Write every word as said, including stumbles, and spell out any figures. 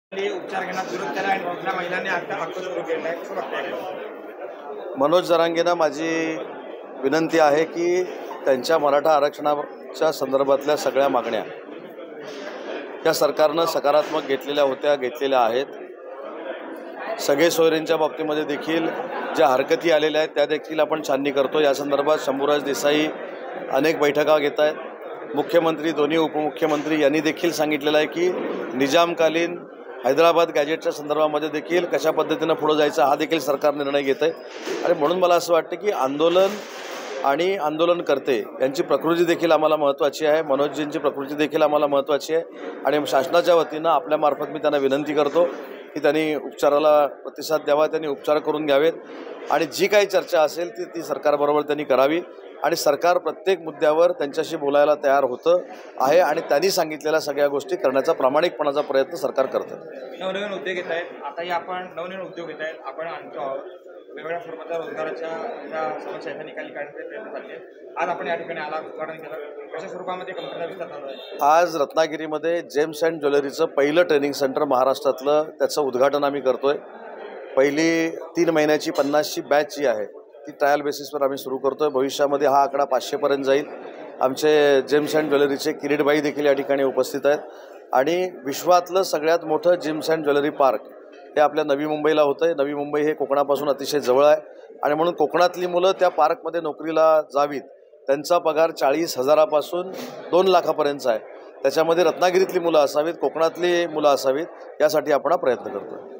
उपचार घेण्यास विरोध केला आणि आपल्या महिलांनी आता आक्रोश सुरू केला आहे. कसं बघताय? मनोज जरांगेंना माझी विनंती आहे की त्यांच्या मराठा आरक्षणाच्या संदर्भातल्या सगळ्या मागण्या या सरकारनं सकारात्मक घेतलेल्या होत्या, घेतलेल्या आहेत. सगळे सोयरींच्या बाबतीमध्ये देखील ज्या हरकती आलेल्या आहेत त्या देखील आपण छाननी करतो. या संदर्भात शंभूराज देसाई अनेक बैठका घेत आहेत. मुख्यमंत्री, दोन्ही उपमुख्यमंत्री यांनी देखील सांगितलेलं आहे की निजामकालीन हैदराबाद गॅजेटच्या संदर्भामध्ये देखील कशा पद्धतीनं पुढे जायचं हा देखील सरकार निर्णय घेत आहे. आणि म्हणून मला असं वाटतं की आंदोलन आणि आंदोलनकर्ते यांची प्रकृती देखील आम्हाला महत्त्वाची आहे. मनोजजींची प्रकृती देखील आम्हाला महत्त्वाची आहे. आणि शासनाच्या वतीनं आपल्यामार्फत मी त्यांना विनंती करतो की त्यांनी उपचाराला प्रतिसाद द्यावा, त्यांनी उपचार करून घ्यावेत आणि जी काही चर्चा असेल ती ती सरकारबरोबर त्यांनी करावी. आणि सरकार प्रत्येक मुद्द्यावर त्यांच्याशी बोलायला तयार होतं आहे आणि त्यांनी सांगितलेल्या सगळ्या गोष्टी करण्याचा प्रामाणिकपणाचा प्रयत्न सरकार करतं. नवनवीन उद्योग घेत आहेत, आताही आपण नवनवीन उद्योग घेत आहेत, आपण आणतो आहोत. वेगवेगळ्या स्वरूपाच्या रोजगाराच्या ज्या समस्या आहेत निकाली काढण्याचे प्रयत्न चालले आहेत. आज आपण या ठिकाणी आला, उद्घाटन केलं, कशा स्वरूपामध्ये कंपनीचा विस्तार चालू आहे? आज रत्नागिरीमध्ये जेम्स अँड ज्वेलरीचं पहिलं ट्रेनिंग सेंटर महाराष्ट्रातलं त्याचं उद्घाटन आम्ही करतोय. पहिली तीन महिन्याची पन्नासची बॅच जी आहे ती ट्रायल बेसिसवर आम्ही सुरू करतोय. भविष्यामध्ये हा आकडा पाचशेपर्यंत जाईल. आमचे जेम्स अँड ज्वेलरीचे किरीटबाई देखील या ठिकाणी उपस्थित आहेत. आणि विश्वातलं सगळ्यात मोठं जेम्स अँड ज्वेलरी पार्क हे आपल्या नवी मुंबईला होतं आहे. नवी मुंबई हे कोकणापासून अतिशय जवळ आहे आणि म्हणून कोकणातली मुलं त्या पार्कमध्ये नोकरीला जावीत. त्यांचा पगार चाळीस हजारापासून दोन लाखापर्यंतचा आहे. त्याच्यामध्ये रत्नागिरीतली मुलं असावीत, कोकणातली मुलं असावीत, यासाठी आपण प्रयत्न करतो.